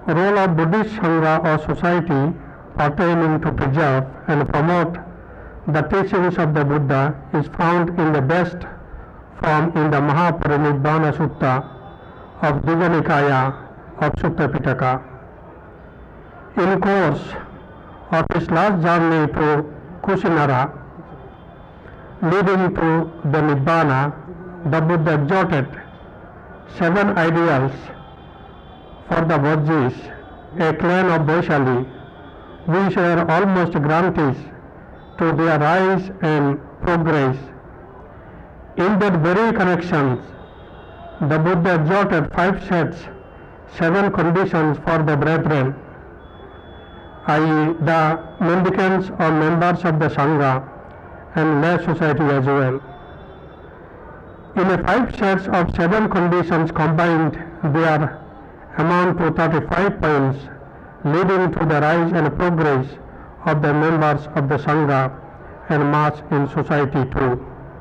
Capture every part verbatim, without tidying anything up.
Role of Buddhist Sangha or society pertaining to preserve and promote the teachings of the Buddha is found in the best form in the Mahaparinibbana Sutta of Gaya of Sutta Pitaka. In course of his last journey to Kusinara, leading to the Nibbana, the Buddha exhorted seven ideals for the Bodhis, a clan of Vaishali, which were almost guarantees to their rise and progress. In that very connections, the Buddha exhorted five sets, seven conditions for the brethren, that is the mendicants or members of the Sangha and lay society as well. In a five sets of seven conditions combined, they are amount to thirty-five points, leading to the rise and progress of the members of the Sangha and mass in society too.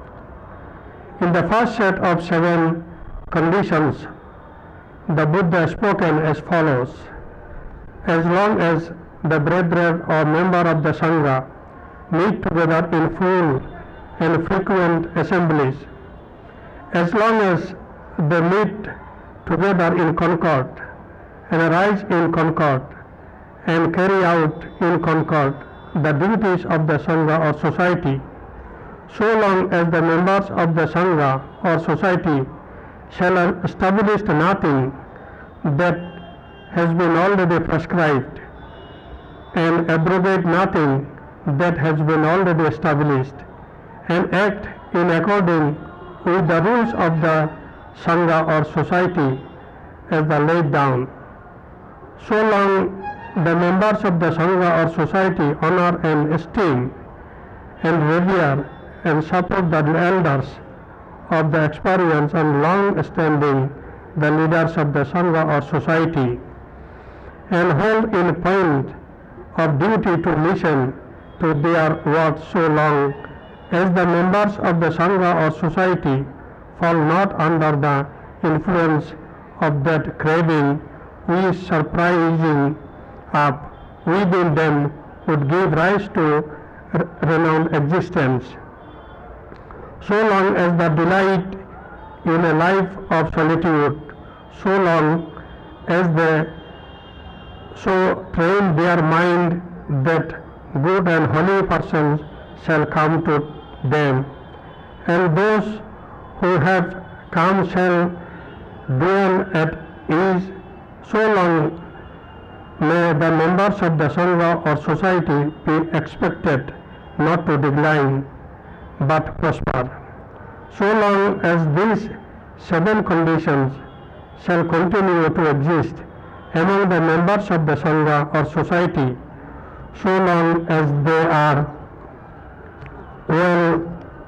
In the first set of seven conditions, the Buddha spoken as follows: as long as the brethren or member of the Sangha meet together in full and frequent assemblies, as long as they meet together in concord and rise in concord and carry out in concord the duties of the Sangha or society, so long as the members of the Sangha or society shall establish nothing that has been already prescribed and abrogate nothing that has been already established, and act in according with the rules of the Sangha or society as the laid down, so long the members of the Sangha or society honor and esteem and revere and support the elders of the experience and long standing, the leaders of the Sangha or society, and hold in point of duty to listen to their words, so long as the members of the Sangha or society fall not under the influence of that craving which surprising up within them would give rise to renowned existence, so long as the delight in a life of solitude, so long as they so train their mind that good and holy persons shall come to them, and those who have come shall dwell at ease, so long may the members of the Sangha or society be expected not to decline but prosper. So long as these seven conditions shall continue to exist among the members of the Sangha or society, so long as they are well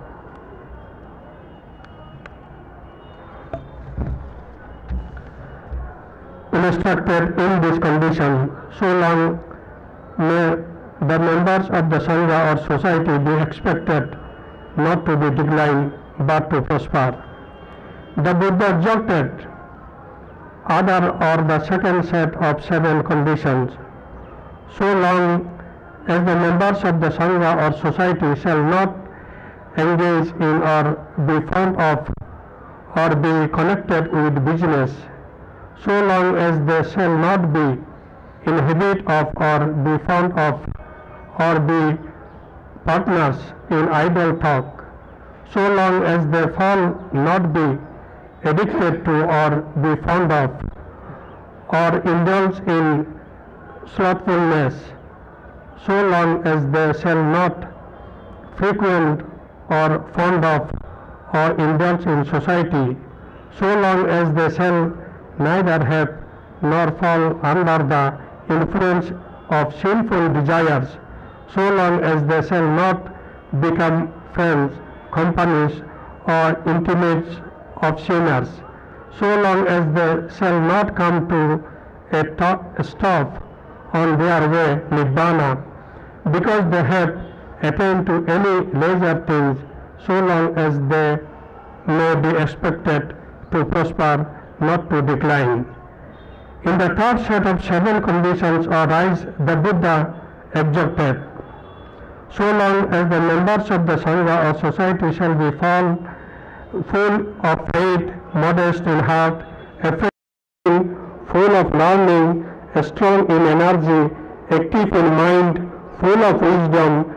instructed in this condition, so long may the members of the Sangha or society be expected not to be declined but to prosper. The Buddha exhorted other or the second set of seven conditions, so long as the members of the Sangha or society shall not engage in or be fond of or be connected with business, so long as they shall not be in habit of or be fond of or be partners in idle talk, so long as they fall not be addicted to or be fond of or indulge in slothfulness, so long as they shall not frequent or fond of or indulge in society, so long as they shall neither have nor fall under the influence of sinful desires, so long as they shall not become friends, companies, or intimates of sinners, so long as they shall not come to a, to- a stop on their way Nibbana, because they have attained to any lesser things, so long as they may be expected to prosper, not to decline. In the third set of seven conditions or rise, the Buddha objected, so long as the members of the Sangha or society shall be full, full of faith, modest in heart, effective, full of learning, strong in energy, active in mind, full of wisdom,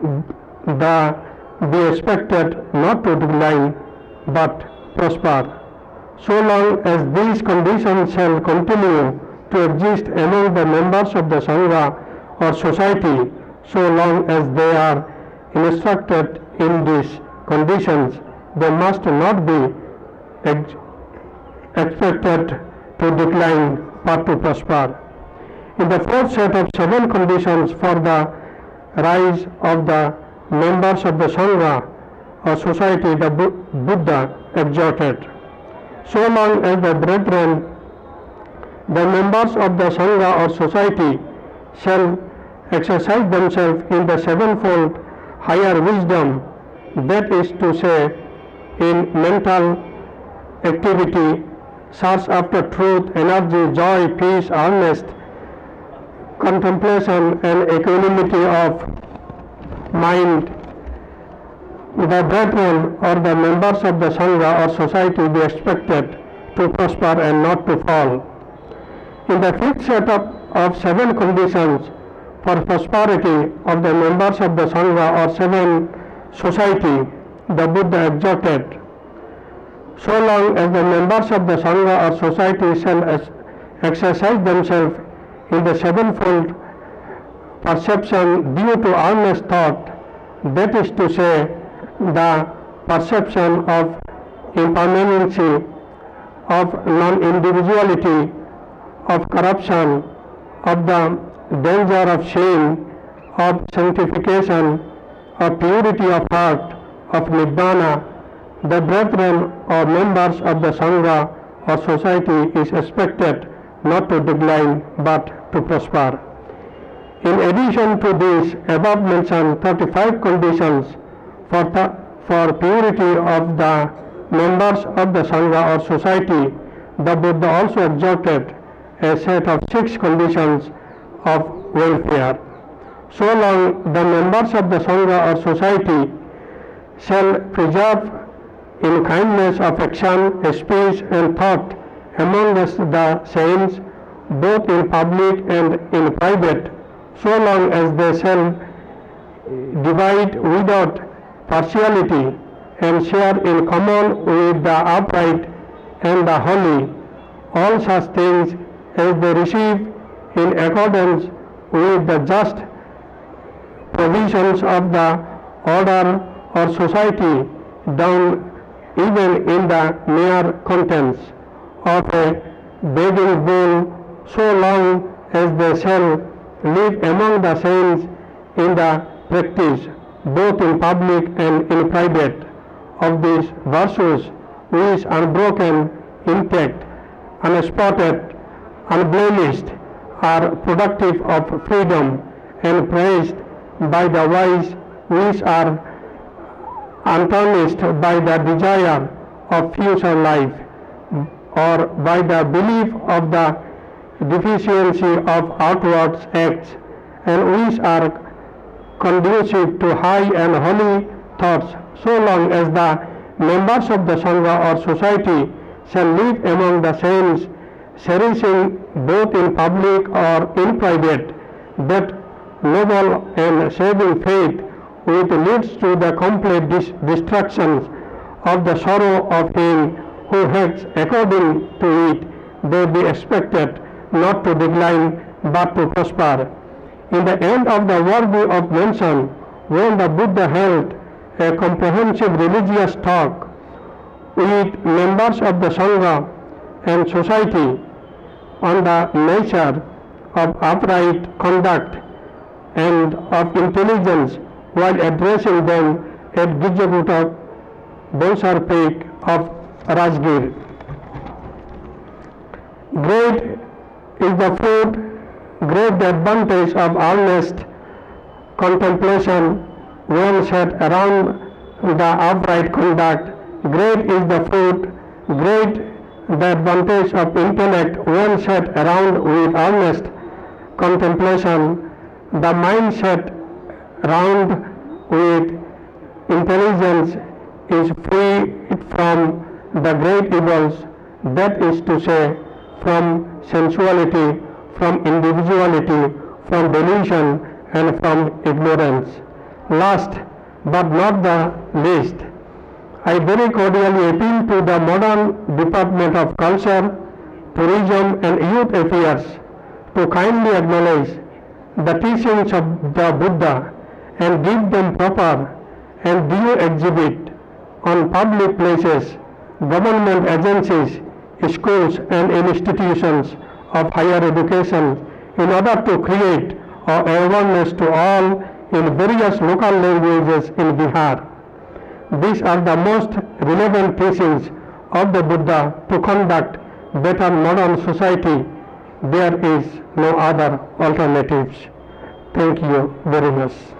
the be expected not to decline but prosper. So long as these conditions shall continue to exist among the members of the Sangha or society, so long as they are instructed in these conditions, they must not be ex expected to decline but to prosper. In the fourth set of seven conditions for the rise of the members of the Sangha or society, the Buddha exhorted, so long as the brethren, the members of the Sangha or society, shall exercise themselves in the sevenfold higher wisdom, that is to say, in mental activity, search after truth, energy, joy, peace, earnest, contemplation and equanimity of mind, the brethren or the members of the Sangha or society be expected to prosper and not to fall. In the fifth set of, of seven conditions for prosperity of the members of the Sangha or seven society, the Buddha exhorted, so long as the members of the Sangha or society shall exercise themselves in the sevenfold perception due to earnest thought, that is to say, the perception of impermanency, of non-individuality, of corruption, of the danger of shame, of sanctification, of purity of heart, of Nibbana, the brethren or members of the Sangha or society is expected not to decline but to prosper. In addition to these above mentioned thirty-five conditions for, the, for purity of the members of the Sangha or society, the Buddha also exhorted a set of six conditions of welfare. So long the members of the Sangha or society shall preserve in kindness of action, speech and thought among the saints, both in public and in private, so long as they shall divide without partiality and share in common with the upright and the holy all such things as they receive in accordance with the just provisions of the order or society, down even in the mere contents of a begging bowl, so long as they shall live among the saints in the practice, both in public and in private, of these virtues which unbroken, intact, unspotted, unblemished, are productive of freedom and praised by the wise, which are untarnished by the desire of future life or by the belief of the deficiency of outward acts, and which are conducive to high and holy thoughts, so long as the members of the Sangha or society shall live among the saints, cherishing both in public or in private that noble and saving faith which leads to the complete dis destruction of the sorrow of him who acts according to it, they be expected not to decline but to prosper. In the end of the worthy of mention, when the Buddha held a comprehensive religious talk with members of the Sangha and society on the nature of upright conduct and of intelligence, while addressing them at Gijjakuta Bonsar Peak of Rajgir. Great is the fruit, great the advantage of earnest contemplation when set around the upright conduct. Great is the fruit, great the advantage of intellect when set around with earnest contemplation, the mind set round with intelligence is free from the great evils, that is to say, from sensuality, from individuality, from delusion, and from ignorance. Last but not the least, I very cordially appeal to the modern Department of Culture, Tourism and Youth Affairs to kindly acknowledge the teachings of the Buddha and give them proper and due exhibit on public places, government agencies, schools and institutions of higher education in order to create awareness to all in various local languages in Bihar. These are the most relevant teachings of the Buddha to conduct better modern society. There is no other alternatives. Thank you very much.